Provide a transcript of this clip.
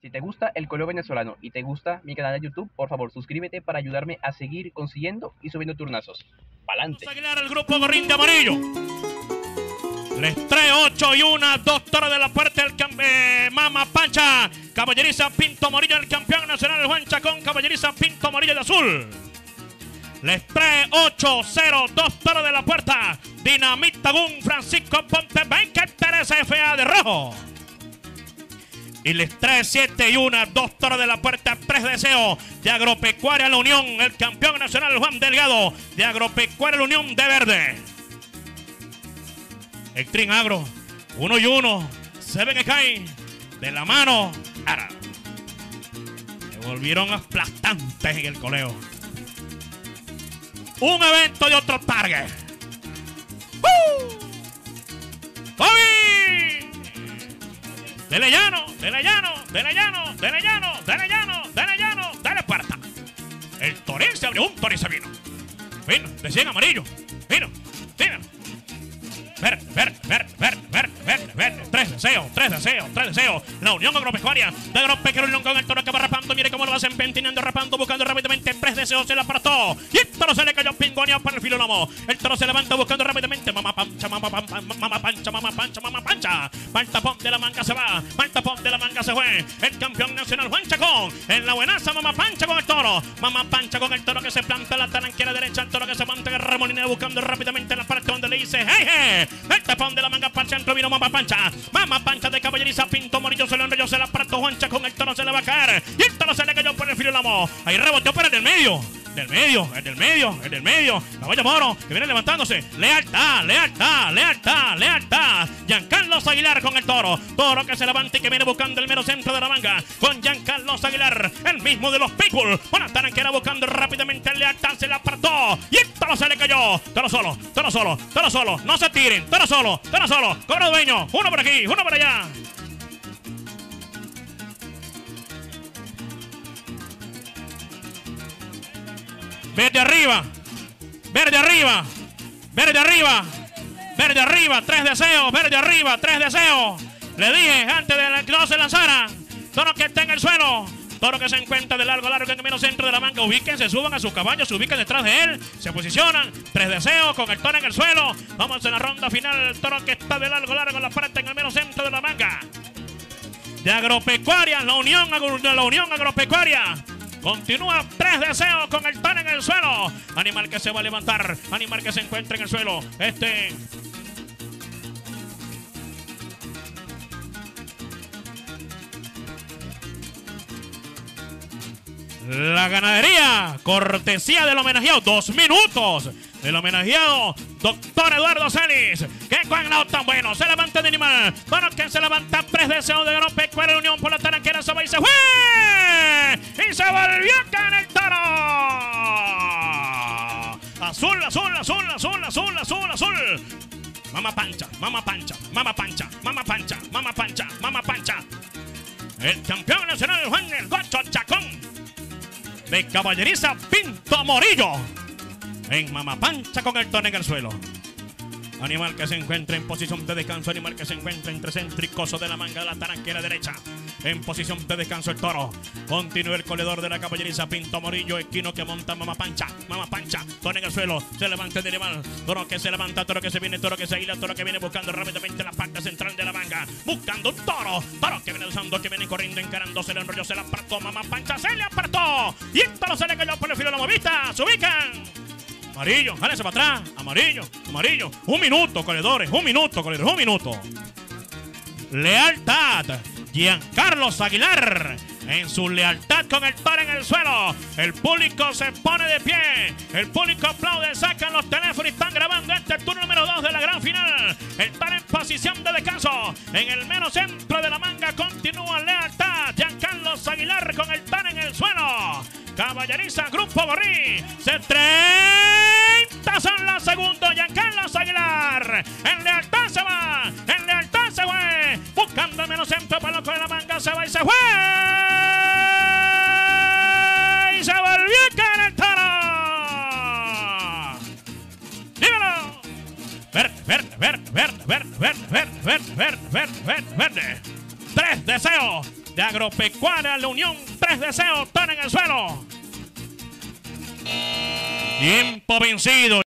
Si te gusta el color venezolano y te gusta mi canal de YouTube, por favor suscríbete para ayudarme a seguir consiguiendo y subiendo turnazos. ¡Pa'lante! Vamos a Aguilar, el grupo Gorrín de Amarillo. Les trae 8 y 1, 2 toros de la puerta del Mama Pancha. Caballeriza Pinto Morillo, el campeón nacional Juan Chacón. Caballeriza Pinto Morillo de azul. Les trae 8-0, 2 toros de la puerta. Dinamita Gun, Francisco Ponte, Benque Teresa F.A. de rojo. Y les trae 7 y 1, 2 toros de la puerta, 3 deseos de Agropecuaria La Unión, el campeón nacional Juan Delgado, de Agropecuaria La Unión de verde. Extreme Agro, 1 y 1, se ven que caen de la mano. Ahora, se volvieron aplastantes en el coleo. Un evento de otro target. ¡Bobby! Dele llano, dele llano, dele llano, dele llano, dele llano, dele llano, dele puerta. El Torín se abrió, un Torín se vino. Vino, de 100 amarillo. Vino, vino. Verde, verde, verde, verde, verde, verde, verde. 3 deseos, 3 deseos, 3 deseos. La Unión Agropecuaria de Agropecuaria Unión con el toro que va rapando. Mire cómo lo va empentinando, rapando, buscando rápidamente. 3 deseos, se la apartó. Y el toro se le cayó pingoneado para el filo lomo. El toro se levanta buscando rápidamente. Mamá pancha, mamá pancha, mamá pancha, mamá pancha, mamá pancha. Para el tapón de la manga se va. Para el tapón de la manga se fue. El campeón nacional Juan Chacón. En la buenaza, mamá pancha con el toro. Mamá pancha con el toro que se planta la taranquera derecha. El toro que se monta en el remolineo buscando rápidamente la parte donde le dice hey, hey. El tapón de la manga para el centro vino Mamá Pancha. Mamá Pancha de Caballeriza Pinto Morillo se lo enrolló, se la apartó Juancha con el toro se le va a caer. Y el toro se le cayó por el filo de la mo. Ahí reboteó por el del medio. Del medio, el del medio, el del medio. Caballo Moro que viene levantándose. Lealtad, lealtad, lealtad, lealtad. Giancarlos Aguilar con el toro. Toro que se levanta y que viene buscando el mero centro de la manga. Con Giancarlos Aguilar, el mismo de los Pitbull. Una taranquera buscando rápidamente el lealtad. Se la apartó. Y el toro se le cayó. Toro solo, toro solo, toro solo. No se tiren. Toro solo, toro solo. Cobra dueño. Uno por aquí, uno por allá. Verde arriba, verde arriba, verde arriba, verde arriba, 3 deseos, verde arriba, 3 deseos. Le dije antes de que no se lanzara, toro que está en el suelo, toro que se encuentra de largo en el menos centro de la manga. Ubíquense, suban a sus caballos, se ubican detrás de él, se posicionan, 3 deseos con el toro en el suelo. Vamos en la ronda final, el toro que está de largo en la parte en el menos centro de la manga. De Agropecuaria, la Unión Agropecuaria. Continúa 3 deseos con el toro en el suelo. Animal que se va a levantar. Animal que se encuentra en el suelo. La ganadería, cortesía del homenajeado, 2 minutos del homenajeado doctor Eduardo Celis. Que cuagnado tan bueno, se levanta de animal. Bueno, que se levanta, 3 deseos de Agropecuaria Unión por la taranquera, se va y se fue. Y se volvió a caer el toro. Azul, azul, azul, azul, azul, azul, azul. Mamá Pancha, mamá Pancha, mamá Pancha, mamá Pancha, mamá Pancha, mamá Pancha. El campeón nacional Juan el Gocho Chacón. De Caballeriza Pinto Morillo. En Mamá Pancha con el toro en el suelo. Animal que se encuentra en posición de descanso. Animal que se encuentra entre céntricos de la manga de la taranquera derecha. En posición de descanso el toro. Continúa el corredor de la Caballeriza Pinto Morillo. Esquino que monta Mamá Pancha. Mamá Pancha. Toro en el suelo. Se levanta el animal. Toro que se levanta. Toro que se viene. Toro que se hila. Toro que viene buscando rápidamente la parte central de la manga. Buscando un toro. Toro que viene usando. Que viene corriendo. Encarando. Se le enrolló. Se le apartó. Mamá Pancha se le apartó. Y el toro se le cayó por el filo de la movista. Se ubican. Amarillo, jálense para atrás. Amarillo, amarillo. 1 minuto, corredores. 1 minuto, corredores. 1 minuto. Lealtad. Giancarlos Aguilar. En su lealtad con el toro en el suelo. El público se pone de pie. El público aplaude. Sacan los teléfonos y están grabando este turno número 2 de la gran final. El toro en posición de descanso. En el mero centro de la manga continúa lealtad. Giancarlos Aguilar con el toro en el suelo. Caballeriza Grupo Gorrín. Se 30 son los segundos. Giancarlos Aguilar. En lealtad se va. En lealtad se fue. Buscando el menos centro para loco de la manga. Se va y se fue. Y se volvió a caer el toro. Dímelo. Verde, verde, verde, verde, verde, verde, verde, verde, verde, verde, verde. 3 deseos. de Agropecuaria La Unión. 3 deseos, están en el suelo. Tiempo vencido.